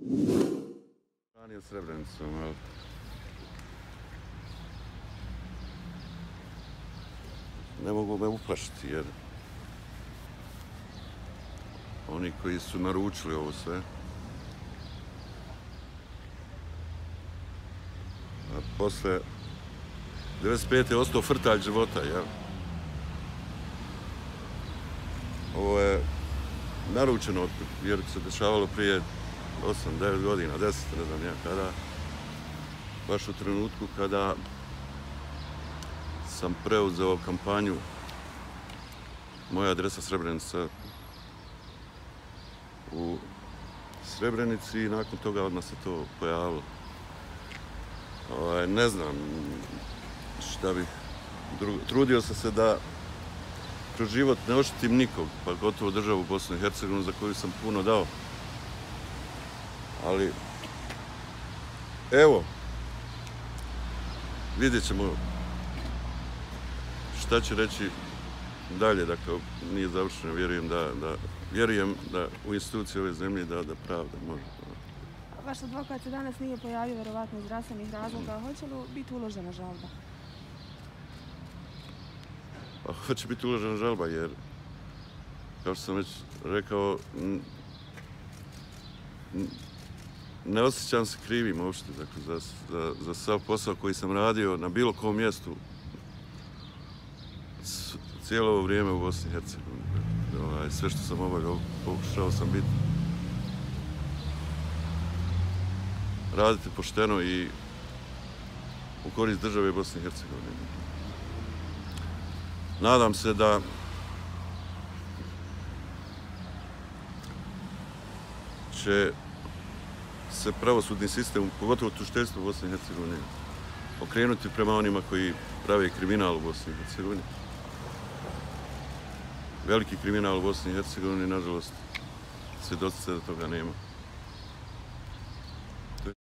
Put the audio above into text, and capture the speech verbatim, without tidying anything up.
Ranije Srebrenicom, ali... Ne mogu me uplašiti, jer... Oni koji su naručili ovo sve... A posle... devedeset pete je ostao frtalj života, jel? Ovo je naručeno, jer se dešavalo prije osam devet godina, deset, ne znam ja kada. Baš u trenutku kada sam preuzeo kampanju Moja adresa Srebrenica u Srebrenici i nakon toga odmah se to pojavilo. Ne znam šta bih... Trudio sam se da kroz život ne oštetim nikog, pa gotovo državu Bosnu i Hercegovinu za koju sam puno dao. Ali, evo, vidjet ćemo šta će reći dalje, dakle, nije završeno, vjerujem da, da, vjerujem da u instituciji ove zemlje da, da pravda može. Vaš advokat se danas nije pojavio, verovatno iz zdravstvenih razloga. Hoće li biti uložena žalba? Pa hoće biti uložena žalba, jer, kao što sam već rekao, ne osjećam se krivim uopšte, dakle, za, za, za sav posao koji sam radio na bilo kom mjestu cijelo ovo vrijeme u Bosni i Hercegovini. Ovaj, sve što sam obavljao, pokušao sam biti raditi pošteno i u korist države Bosne i Hercegovine. Nadam se da će se pravosudni sistem, pogotovo tužiteljstvo u Bosni i Hercegovini, okrenuti prema onima koji prave kriminal u Bosni i Hercegovini. Veliki kriminal u Bosni i Hercegovini, nažalost, svjedoci se da toga nema.